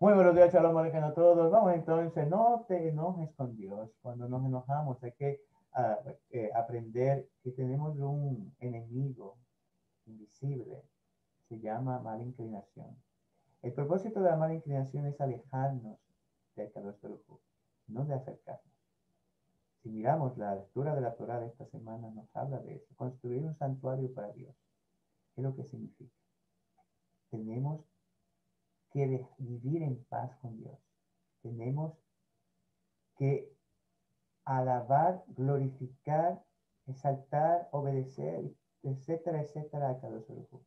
Muy buenos días, Shalom Aleichem a todos. Vamos entonces, no te enojes con Dios. Cuando nos enojamos hay que aprender que tenemos un enemigo invisible. Se llama mala inclinación. El propósito de la mala inclinación es alejarnos del Kadosh Baruj Hu, no de acercarnos. Si miramos la lectura de la Torah de esta semana, nos habla de eso. Construir un santuario para Dios. ¿Qué es lo que significa? Tenemos que vivir en paz con Dios. Tenemos que alabar, glorificar, exaltar, obedecer, etcétera, etcétera, a Kadosh Baruj Hu.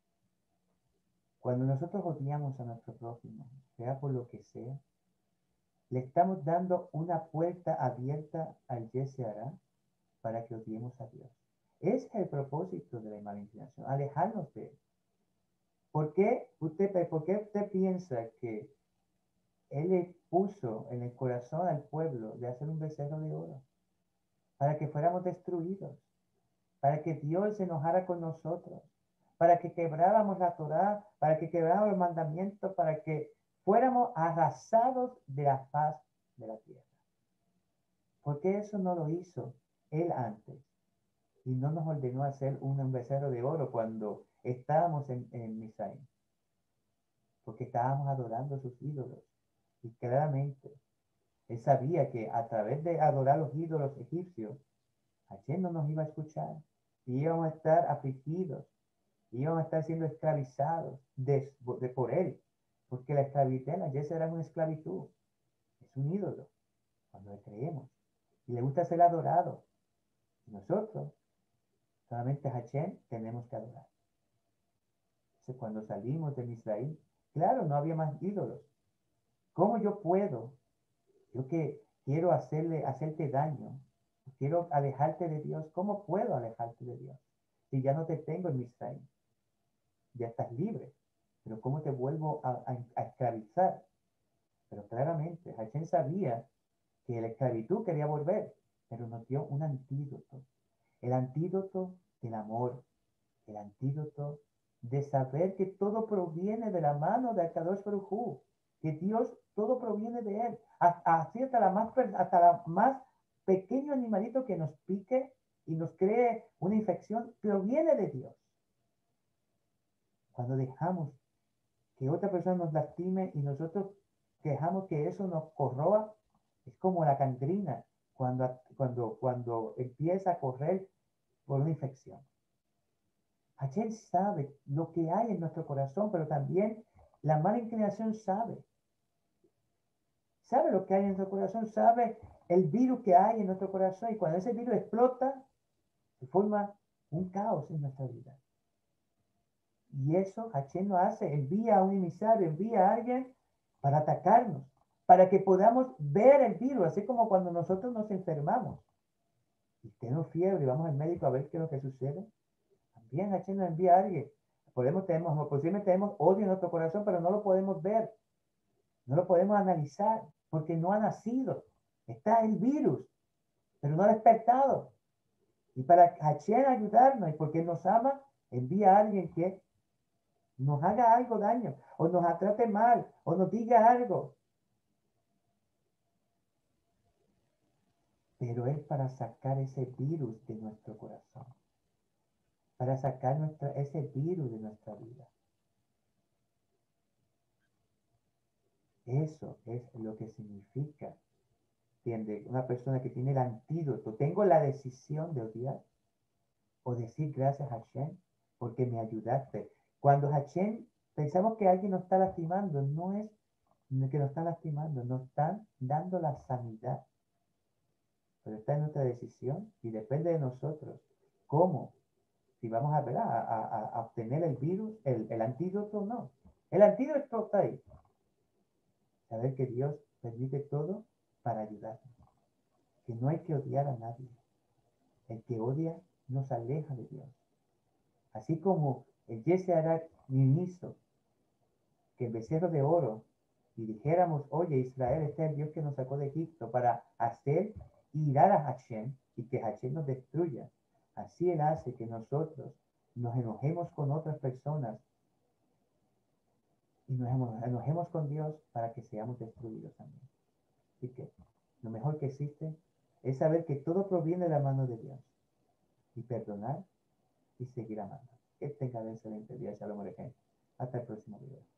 Cuando nosotros odiamos a nuestro prójimo, sea por lo que sea, le estamos dando una puerta abierta al Yeseará para que odiemos a Dios. Es el propósito de la mala inclinación, alejarnos de él. ¿Por qué usted piensa que él le puso en el corazón al pueblo de hacer un becerro de oro? Para que fuéramos destruidos, para que Dios se enojara con nosotros, para que quebráramos la Torá, para que quebráramos los mandamientos, para que fuéramos arrasados de la faz de la tierra. Porque eso no lo hizo él antes y no nos ordenó hacer un becerro de oro cuando estábamos en Misaín, porque estábamos adorando a sus ídolos. Y claramente él sabía que a través de adorar los ídolos egipcios, Hashem no nos iba a escuchar y íbamos a estar afligidos, íbamos a estar siendo esclavizados por él, porque la esclavitud, la Yesa era una esclavitud, es un ídolo, cuando le creemos, y le gusta ser adorado. Y nosotros, solamente a Hashem tenemos que adorar. Entonces, cuando salimos de Israel, claro, no había más ídolos. ¿Cómo yo puedo, yo que quiero hacerte daño, quiero alejarte de Dios, cómo puedo alejarte de Dios? Si ya no te tengo en Israel, ya estás libre, pero ¿cómo te vuelvo a esclavizar? Pero claramente Hashem sabía que la esclavitud quería volver, pero nos dio un antídoto. El antídoto del amor, el antídoto de saber que todo proviene de la mano de Akadosh Baruj Hu, que Dios, todo proviene de él. Así hasta la más pequeño animalito que nos pique y nos cree una infección, proviene de Dios. Cuando dejamos que otra persona nos lastime y nosotros dejamos que eso nos corroa, es como la cangrina cuando empieza a correr por una infección. Hashem sabe lo que hay en nuestro corazón, pero también la mala inclinación sabe. Sabe lo que hay en nuestro corazón, sabe el virus que hay en nuestro corazón, y cuando ese virus explota, se forma un caos en nuestra vida. Y eso Hashem lo hace, envía a un emisario, envía a alguien para atacarnos, para que podamos ver el virus, así como cuando nosotros nos enfermamos y tenemos fiebre y vamos al médico a ver qué es lo que sucede. También Hashem nos envía a alguien. Posiblemente tenemos odio en nuestro corazón, pero no lo podemos ver, no lo podemos analizar, porque no ha nacido. Está el virus, pero no ha despertado. Y para Hashem ayudarnos, y porque nos ama, envía a alguien que nos haga algo daño, o nos trate mal, o nos diga algo. Pero es para sacar ese virus de nuestro corazón, para sacar ese virus de nuestra vida. Eso es lo que significa, ¿entiende? Una persona que tiene el antídoto. Tengo la decisión de odiar o decir gracias a Hashem porque me ayudaste. Cuando Hashem pensamos que alguien nos está lastimando, no es que nos están lastimando, nos están dando la sanidad. Pero está en nuestra decisión y depende de nosotros. ¿Cómo? Si vamos a obtener el virus, el antídoto o no. El antídoto está ahí. Saber que Dios permite todo para ayudarnos. Que no hay que odiar a nadie. El que odia nos aleja de Dios. Así como el Yeseará hizo que el becerro de oro y dijéramos, oye Israel, este es el Dios que nos sacó de Egipto para hacer irar a Hashem y que Hashem nos destruya. Así Él hace que nosotros nos enojemos con otras personas y nos enojemos con Dios para que seamos destruidos también. Así que lo mejor que existe es saber que todo proviene de la mano de Dios y perdonar y seguir amando. Que tengan un excelente día. Shalom Aleichem. Hasta el próximo video.